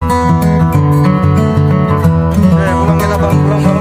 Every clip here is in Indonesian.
Pulang kita bang, pulang bang.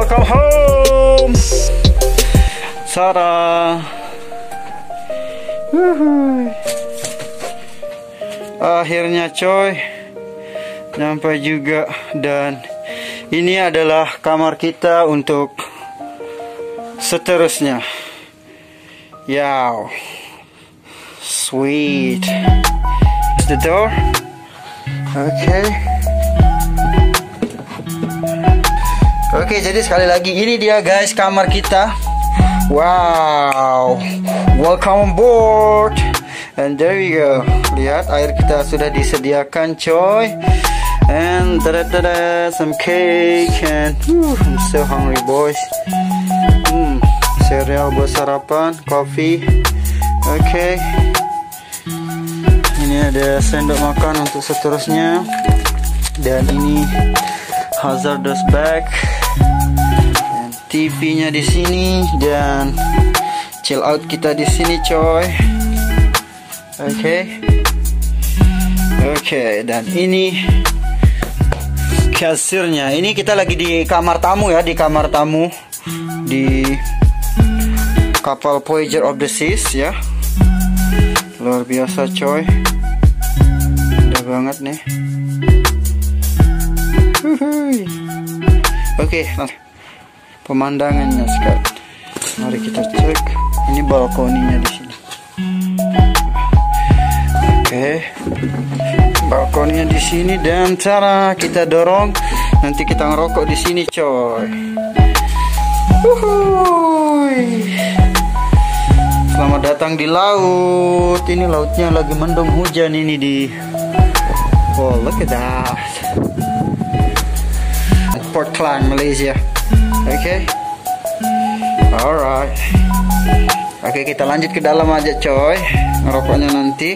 welcome home Sarah. Akhirnya coy, nyampe juga. Dan ini adalah kamar kita untuk seterusnya. Yow, sweet. The door. Oke, jadi sekali lagi ini dia guys kamar kita. Wow, welcome aboard. And there we go. Lihat, air kita sudah disediakan coy. And some cake. And I'm so hungry boys. Cereal buat sarapan, coffee. Oke. Ini ada sendok makan untuk seterusnya. Dan ini hazardous bag. Dan TV-nya di sini dan chill out kita di sini coy. Oke, dan ini kasirnya. Ini kita lagi di kamar tamu ya, di kamar tamu di kapal Voyager of the Seas ya. Luar biasa coy. Udah banget nih. Oke, pemandangannya sekarang. Mari kita cek. Ini balkoninya di sini. Balkonnya di sini dan cara kita dorong. Nanti kita ngerokok di sini coy. Selamat datang di laut. Ini lautnya lagi mendung hujan ini di. Oh, look at that. Port Klang, Malaysia. Alright. Kita lanjut ke dalam aja coy. Ngerokoknya nanti.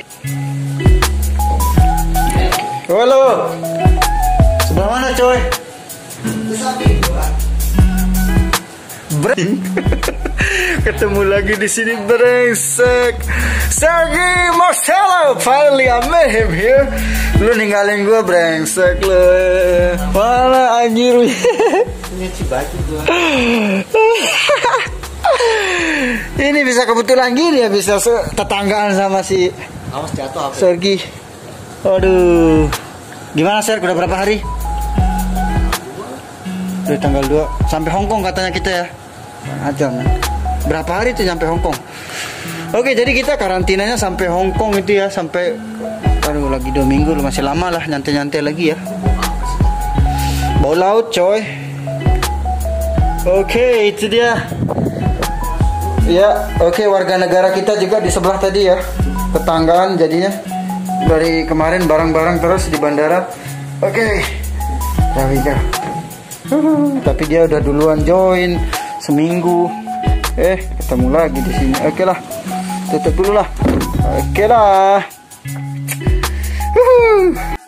Halo. Sebelah mana coy? Ketemu lagi di sini brengsek. Sergi Marcelo, finally I met him here. Lu ninggalin gua brengsek lu. Mana anjir. Nyuci baju gua. Ini bisa kebetulan gini ya, bisa tetanggaan sama si awas jatuh apa? Sergi. Aduh. Gimana Ser? Udah berapa hari? Dari tanggal 2 sampai Hongkong katanya kita ya. Aja man. Berapa hari tuh sampai Hongkong? Oke, jadi kita karantinanya sampai Hongkong itu ya, sampai lagi 2 minggu, masih lama lah, nyantai-nyantai lagi ya. Bau laut coy. Oke, itu dia. Ya, oke, warga negara kita juga di sebelah tadi ya. Tetanggaan jadinya. Dari kemarin bareng-bareng terus di bandara. Oke. There we go. Tapi dia udah duluan join seminggu. Ketemu lagi di sini. Oke lah. Tutup dulu lah. Oke lah.